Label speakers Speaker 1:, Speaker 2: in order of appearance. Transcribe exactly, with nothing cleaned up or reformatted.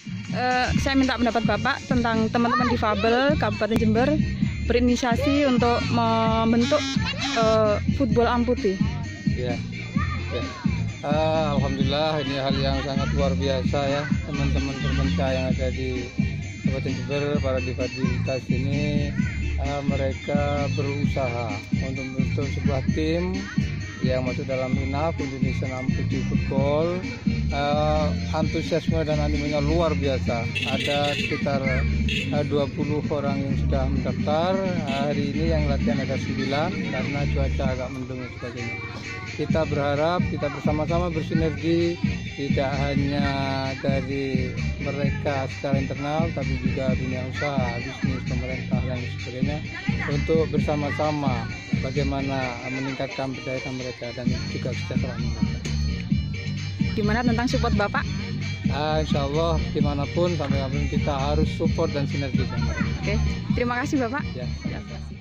Speaker 1: uh, saya minta pendapat Bapak tentang teman-teman difabel Kabupaten Jember berinisiasi untuk membentuk uh, football amputee.
Speaker 2: Ya, ya. Uh, Alhamdulillah ini hal yang sangat luar biasa ya, teman-teman terbenca yang ada di Kabupaten Jember, para difabilitas ini uh, mereka berusaha untuk membentuk sebuah tim yang masuk dalam I N A F, Indonesian Amputee Football. Uh, antusiasme dan animenya luar biasa. Ada sekitar uh, dua puluh orang yang sudah mendaftar. Hari ini yang latihan ada sembilan karena cuaca agak mendung dan sebagainya. Kita berharap kita bersama-sama bersinergi, tidak hanya dari mereka secara internal, tapi juga dunia usaha, bisnis, pemerintah dan sebagainya, untuk bersama-sama bagaimana meningkatkan berdaya mereka dan juga kesejahteraan mereka.
Speaker 1: Gimana tentang support Bapak?
Speaker 2: Ah, insya Allah dimanapun sampai kapanpun kita harus support dan sinergi sama mereka.
Speaker 1: Oke, terima kasih Bapak.
Speaker 2: Ya, ya.